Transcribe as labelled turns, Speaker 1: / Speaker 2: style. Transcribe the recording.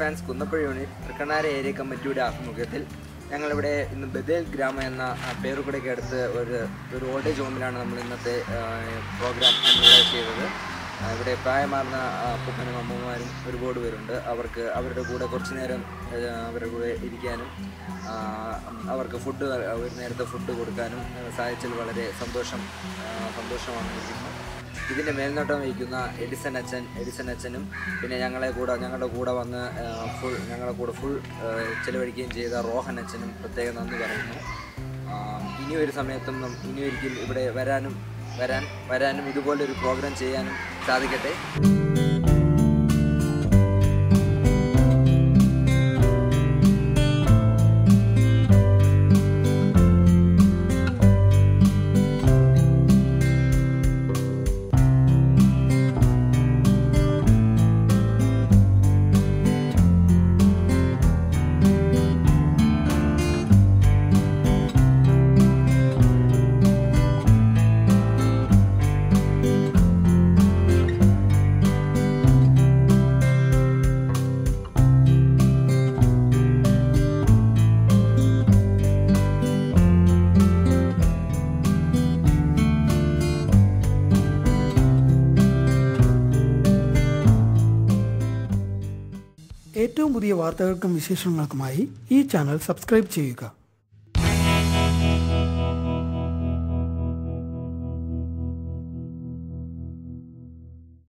Speaker 1: fans Kunnapuzha unit, Thrikkannapuram area committee ആഭിമുഖ്യത്തിൽ ഞങ്ങളിവിടെ ഇന്ന് ബദേൽ ഗ്രാമം എന്ന പേരുകൂടെയൊക്കെ അടുത്ത് ഒരു ഓൾഡേജ് ഹോമിലാണ് നമ്മൾ ഇന്നത്തെ പ്രോഗ്രാം ചെയ്തത്. ഇവിടെ പ്രായമാർന്ന അപ്പൂപ്പനും അമ്മൂമ്മമാരും ഒരുപാട് പേരുണ്ട്. അവരുടെ കൂടെ കുറച്ച് നേരം അവരുടെ കൂടെ ഇരിക്കാനും അവർക്ക് ഒരു നേരത്തെ ഫുഡ് കൊടുക്കാനും സാധിച്ചതിൽ വളരെ സന്തോഷമാണ് ഇരിക്കുന്നത്. ഇതിൻ്റെ മേൽനോട്ടം വഹിക്കുന്ന എഡിസൺ അച്ഛനും പിന്നെ ഞങ്ങളുടെ കൂടെ വന്ന് ഫുൾ ചിലവഴിക്കുകയും ചെയ്ത റോഹൻ അച്ഛനും പ്രത്യേകം നന്ദി പറയുന്നു. ഇനിയൊരു സമയത്തും ഇനിയൊരിക്കൽ ഇവിടെ വരാനും ഇതുപോലൊരു പ്രോഗ്രാം ചെയ്യാനും സാധിക്കട്ടെ.
Speaker 2: ഏറ്റവും പുതിയ വാർത്തകൾക്കും വിശേഷങ്ങൾക്കുമായി ഈ ചാനൽ സബ്സ്ക്രൈബ് ചെയ്യുക.